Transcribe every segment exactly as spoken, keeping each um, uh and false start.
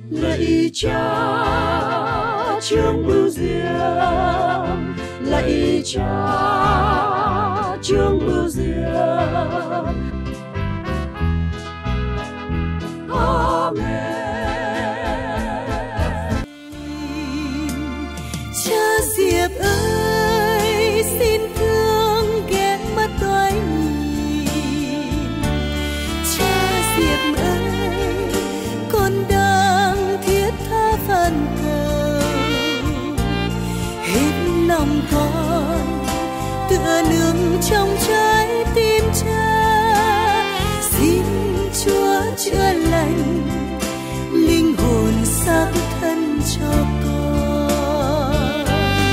Lạy Cha Trương Bưu Diệm, lạy Cha Trương Bưu Diệm. Amen. Cha Diệp ơi, xin thương ghé mắt tôi nhìn. Cha Diệp ơi, con đang thiết tha van cầu, hết lòng con tựa nương trong trái tim cha. Xin Chúa chữa lành linh hồn xác thân cho con.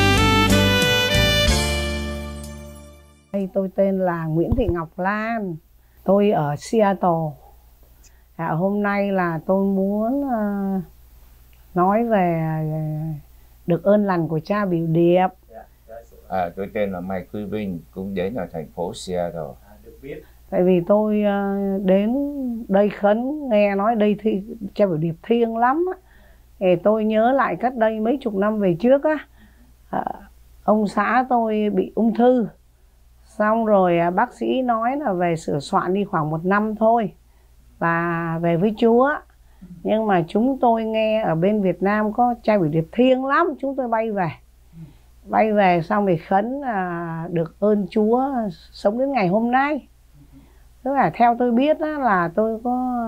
Tôi tên là Nguyễn Thị Ngọc Lan, tôi ở Seattle. À, hôm nay là tôi muốn uh, nói về uh, được ơn lành của cha Biểu Điệp. À, tôi tên là Mai Quy Vinh, cũng đến ở thành phố Seattle. Tại vì tôi uh, đến đây khấn, nghe nói đây thì cha Biểu Điệp thiêng lắm á. Thì tôi nhớ lại cách đây mấy chục năm về trước á, uh, ông xã tôi bị ung thư. Xong rồi uh, bác sĩ nói là về sửa soạn đi khoảng một năm thôi và về với Chúa. Nhưng mà chúng tôi nghe ở bên Việt Nam có cha Biểu Điệp thiêng lắm, chúng tôi bay về. Bay về xong thì khấn à, được ơn Chúa sống đến ngày hôm nay. Tức là theo tôi biết á, là tôi có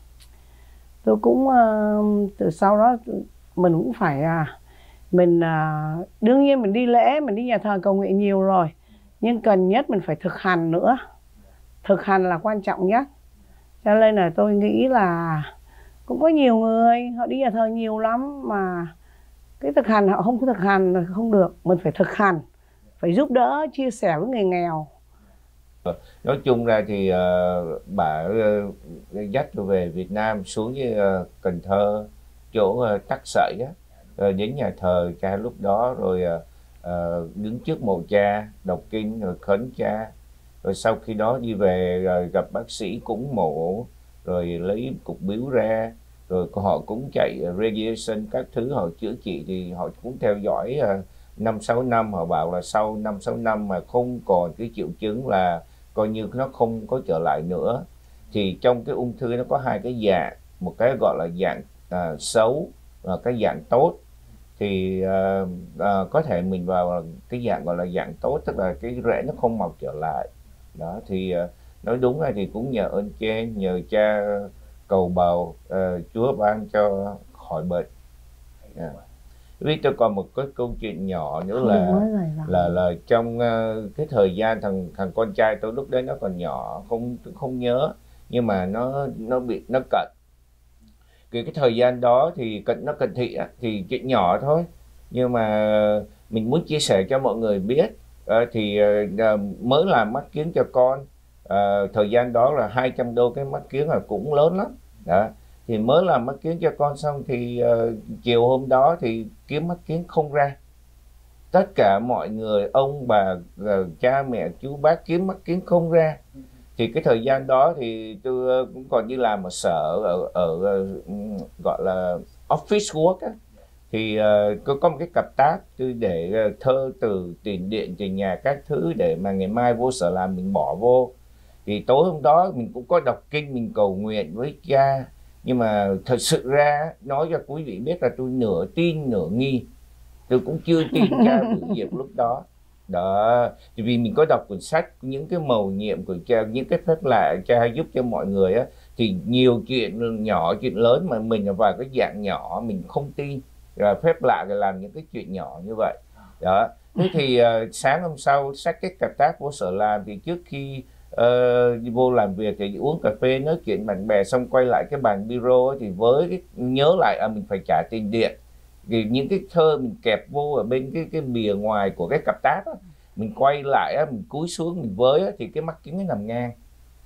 tôi cũng uh, từ sau đó mình cũng phải uh, mình uh, đương nhiên mình đi lễ, mình đi nhà thờ cầu nguyện nhiều rồi, nhưng cần nhất mình phải thực hành nữa. Thực hành là quan trọng nhất. Cho nên là tôi nghĩ là cũng có nhiều người họ đi nhà thờ nhiều lắm mà cái thực hành họ không có thực hành là không được. Mình phải thực hành, phải giúp đỡ, chia sẻ với người nghèo. Nói chung ra thì uh, bà uh, dắt tôi về Việt Nam xuống với uh, Cần Thơ, chỗ uh, Tắc Sậy á, rồi đến nhà thờ cha lúc đó, rồi uh, uh, đứng trước mộ cha, đọc kinh, rồi khấn cha. Rồi sau khi đó đi về rồi gặp bác sĩ cúng mộ, rồi lấy cục biếu ra, rồi họ cũng chạy radiation các thứ, họ chữa trị thì họ cũng theo dõi năm sáu năm. Họ bảo là sau năm sáu năm mà không còn cái triệu chứng là coi như nó không có trở lại nữa. Thì trong cái ung thư nó có hai cái dạng, một cái gọi là dạng à, xấu và cái dạng tốt. Thì à, à, có thể mình vào cái dạng gọi là dạng tốt, tức là cái rễ nó không mọc trở lại. Đó thì à, nói đúng ra thì cũng nhờ ơn trên, nhờ cha cầu bầu uh, Chúa ban cho khỏi bệnh. Yeah. Vì tôi còn một cái câu chuyện nhỏ nữa là là là trong uh, cái thời gian thằng thằng con trai tôi lúc đấy nó còn nhỏ, không không nhớ, nhưng mà nó nó bị nó cận. Cái cái thời gian đó thì cận nó cận thị á, thì chuyện nhỏ thôi, nhưng mà mình muốn chia sẻ cho mọi người biết. Uh, thì uh, mới làm mắt kiếng cho con. Uh, thời gian đó là hai trăm đô cái mắt kiếng là cũng lớn lắm. Đó. Thì mới làm mắt kiếng cho con xong thì uh, chiều hôm đó thì kiếm mắt kiếng không ra. Tất cả mọi người, ông bà, uh, cha mẹ, chú bác kiếm mắt kiếng không ra. Thì cái thời gian đó thì tôi uh, cũng còn đi làm ở sở, ở, ở uh, gọi là office work á. Thì uh, có, có một cái cặp tác tôi để uh, thơ từ tiền điện, tiền nhà các thứ để mà ngày mai vô sở làm mình bỏ vô. Thì tối hôm đó mình cũng có đọc kinh, mình cầu nguyện với cha. Nhưng mà thật sự ra nói cho quý vị biết là tôi nửa tin nửa nghi. Tôi cũng chưa tin cha Biểu Diệm lúc đó. Đó, vì mình có đọc cuốn sách những cái mầu nhiệm của cha, những cái phép lạ cha giúp cho mọi người á, thì nhiều chuyện nhỏ chuyện lớn mà mình là vào cái dạng nhỏ mình không tin, rồi phép lạ để làm những cái chuyện nhỏ như vậy. Đó. Thế thì uh, sáng hôm sau xách cái cặp tác vô sở làm, thì trước khi Uh, đi vô làm việc thì uống cà phê nói chuyện bạn bè xong quay lại cái bàn bureau ấy, thì với cái, nhớ lại à, mình phải trả tiền điện. Thì những cái thơ mình kẹp vô ở bên cái cái bìa ngoài của cái cặp tác á, mình quay lại á, mình cúi xuống mình với á, thì cái mắt kính nó nằm ngang.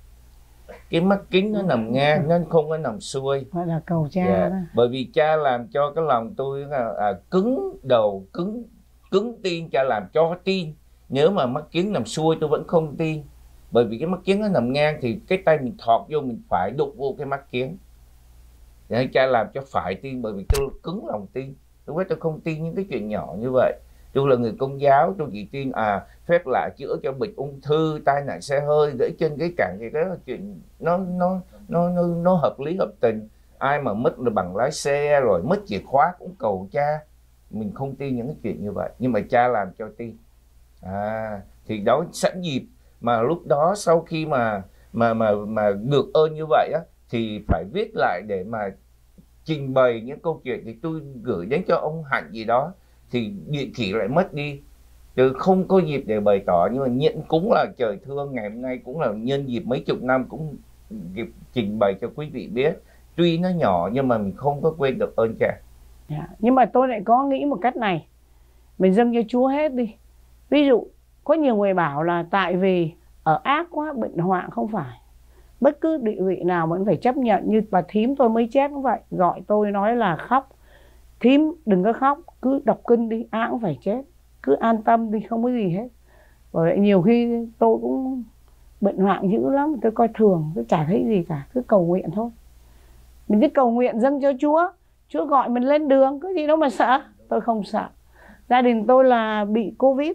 Cái mắt kính nó nằm ngang, nó không có nằm xuôi. Gọi là cầu cha. Yeah. Đó. Bởi vì cha làm cho cái lòng tôi à, cứng đầu, cứng cứng tin, cha làm cho tin. Nếu mà mắt kính nằm xuôi tôi vẫn không tin. Bởi vì cái mắt kiếng nó nằm ngang thì cái tay mình thọt vô, mình phải đụng vô cái mắt kiếng. Để cha làm cho phải tin, bởi vì tôi cứng lòng tin. Lúc đó tôi không tin những cái chuyện nhỏ như vậy. Tôi là người Công giáo, tôi chỉ tin à phép lạ chữa cho bệnh ung thư, tai nạn xe hơi, gãy chân gãy cẳng, thì đó là chuyện nó nó nó nó, nó hợp lý hợp tình. Ai mà mất được bằng lái xe rồi mất chìa khóa cũng cầu cha. Mình không tin những cái chuyện như vậy, nhưng mà cha làm cho tin. À, thì đó sẵn dịp mà lúc đó sau khi mà mà mà mà được ơn như vậy á, thì phải viết lại để mà trình bày những câu chuyện, thì tôi gửi đến cho ông Hạnh gì đó, thì địa chỉ lại mất đi, tôi không có dịp để bày tỏ. Nhưng mà nhận cũng là trời thương, ngày hôm nay cũng là nhân dịp mấy chục năm cũng dịp trình bày cho quý vị biết, tuy nó nhỏ nhưng mà mình không có quên được ơn cha. Yeah. Nhưng mà tôi lại có nghĩ một cách này, mình dâng cho Chúa hết đi. Ví dụ có nhiều người bảo là tại vì ở ác quá, bệnh hoạn, không phải. Bất cứ địa vị nào vẫn phải chấp nhận. Như bà thím tôi mới chết cũng vậy, gọi tôi nói là khóc, thím đừng có khóc, cứ đọc kinh đi, ai cũng phải chết, cứ an tâm đi, không có gì hết. Bởi vậy nhiều khi tôi cũng bệnh hoạn dữ lắm, tôi coi thường, tôi chả thấy gì cả, cứ cầu nguyện thôi. Mình cứ cầu nguyện dâng cho Chúa, Chúa gọi mình lên đường, có gì đâu mà sợ. Tôi không sợ. Gia đình tôi là bị Covid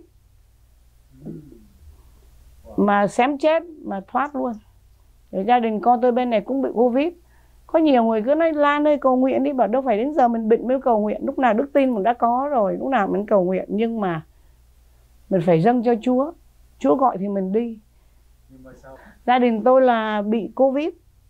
mà xém chết mà thoát luôn. Rồi gia đình con tôi bên này cũng bị Covid. Có nhiều người cứ nói la nơi cầu nguyện đi, bảo đâu phải đến giờ mình bệnh mới cầu nguyện. Lúc nào đức tin mình đã có rồi, lúc nào mình cầu nguyện. Nhưng mà mình phải dâng cho Chúa, Chúa gọi thì mình đi. Gia đình tôi là bị Covid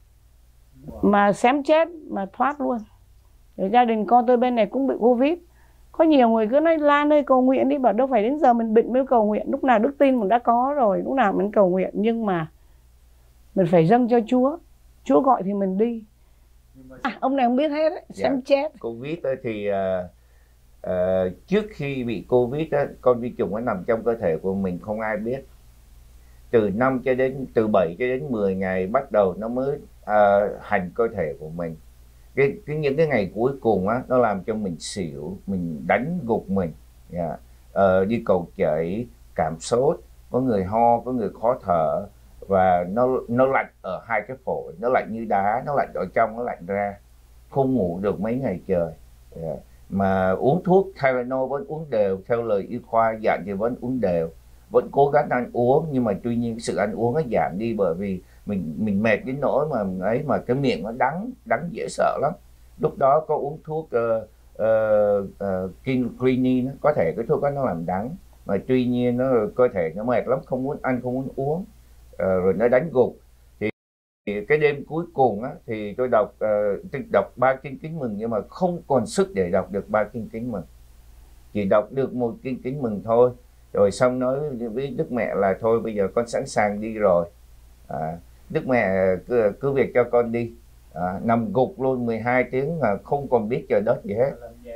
mà xém chết mà thoát luôn. Rồi gia đình con tôi bên này cũng bị Covid. Có nhiều người cứ nói la nơi cầu nguyện đi, bảo đâu phải đến giờ mình bệnh mới cầu nguyện. Lúc nào đức tin mình đã có rồi, lúc nào mình cầu nguyện. Nhưng mà mình phải dâng cho Chúa, Chúa gọi thì mình đi. À, ông này không biết hết đấy, xém dạ, chết. Covid thì uh, uh, trước khi bị Covid đó, con vi trùng nó nằm trong cơ thể của mình không ai biết. Từ năm cho đến từ bảy cho đến mười ngày bắt đầu nó mới uh, hành cơ thể của mình. Cái, cái những cái ngày cuối cùng á, nó làm cho mình xỉu, mình đánh gục mình, yeah. uh, đi cầu chảy, cảm sốt, có người ho, có người khó thở, và nó nó lạnh ở hai cái phổi, nó lạnh như đá, nó lạnh ở trong, nó lạnh ra, không ngủ được mấy ngày trời, yeah. Mà uống thuốc Tylenol vẫn uống đều, theo lời y khoa dặn thì vẫn uống đều, vẫn cố gắng ăn uống, nhưng mà tuy nhiên sự ăn uống nó giảm đi, bởi vì mình mình mệt đến nỗi mà ấy, mà cái miệng nó đắng đắng dễ sợ lắm. Lúc đó có uống thuốc uh, uh, uh, quinine, có thể cái thuốc đó nó làm đắng, mà tuy nhiên nó cơ thể nó mệt lắm, không muốn ăn, không muốn uống, uh, rồi nó đánh gục. Thì, thì cái đêm cuối cùng á, thì tôi đọc uh, đọc ba kinh Kính Mừng, nhưng mà không còn sức để đọc được ba kinh Kính Mừng, chỉ đọc được một kinh Kính Mừng thôi. Rồi xong nói với Đức Mẹ là thôi bây giờ con sẵn sàng đi rồi, à, Đức Mẹ cứ, cứ việc cho con đi. À, nằm gục luôn mười hai tiếng mà không còn biết trời đất gì hết,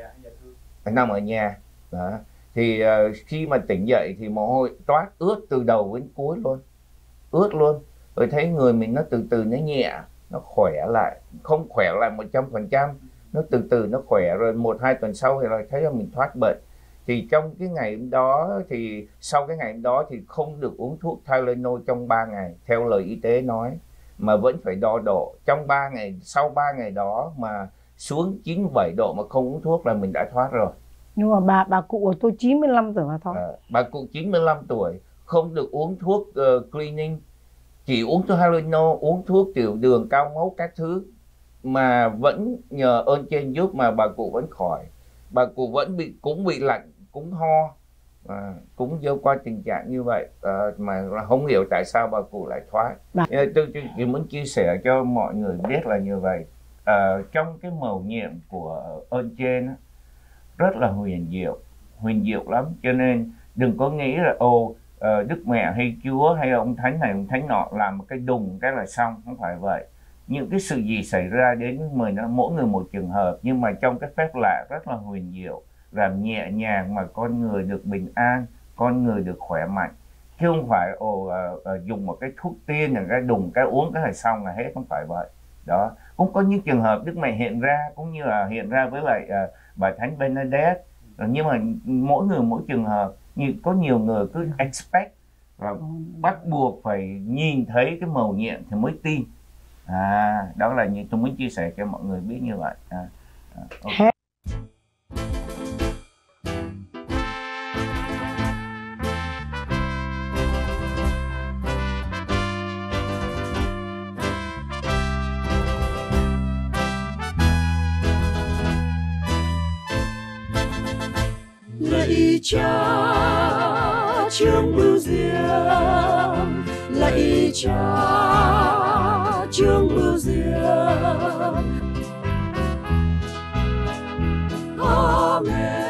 nằm ở nhà. Đó. Thì uh, khi mà tỉnh dậy thì mồ hôi toát ướt từ đầu đến cuối luôn, ướt luôn. Rồi thấy người mình nó từ từ nó nhẹ, nó khỏe lại, không khỏe lại một trăm phần trăm, nó từ từ nó khỏe. Rồi một hai tuần sau thì lại thấy là mình thoát bệnh. Thì trong cái ngày hôm đó, thì sau cái ngày hôm đó thì không được uống thuốc Tylenol trong ba ngày theo lời y tế nói, mà vẫn phải đo độ. Trong ba ngày, sau ba ngày đó mà xuống chín mươi bảy độ mà không uống thuốc là mình đã thoát rồi. Nhưng mà bà bà cụ của tôi chín mươi lăm tuổi mà thôi. À, bà cụ chín mươi lăm tuổi không được uống thuốc uh, cleaning, chỉ uống thuốc Tylenol, uống thuốc tiểu đường, cao máu các thứ, mà vẫn nhờ ơn trên giúp mà bà cụ vẫn khỏi. Bà cụ vẫn bị cũng bị lạnh, cũng ho, à, cũng vô qua tình trạng như vậy, à, mà không hiểu tại sao bà cụ lại thoát. Bà... Tôi chỉ muốn chia sẻ cho mọi người biết là như vậy. À, trong cái mầu nhiệm của ơn trên rất là huyền diệu, huyền diệu lắm. Cho nên đừng có nghĩ là ồ Đức Mẹ hay Chúa hay ông Thánh này ông Thánh nọ làm một cái đùng cái là xong, không phải vậy. Những cái sự gì xảy ra đến mình nó mỗi người một trường hợp, nhưng mà trong cái phép lạ rất là huyền diệu, làm nhẹ nhàng mà con người được bình an, con người được khỏe mạnh, chứ không phải ồ uh, uh, dùng một cái thuốc tiên là cái đùng cái uống cái là xong là hết, không phải vậy. Đó, cũng có những trường hợp Đức Mẹ hiện ra, cũng như là hiện ra với lại uh, bà Thánh Bernadette, nhưng mà mỗi người mỗi trường hợp. Như có nhiều người cứ expect và bắt buộc phải nhìn thấy cái mầu nhiệm thì mới tin. À, đó là như tôi muốn chia sẻ cho mọi người biết như vậy. À, à, okay. Lạy Cha Trương Bưu Diệm, lạy Cha Trương Bưu Diệm. Amen.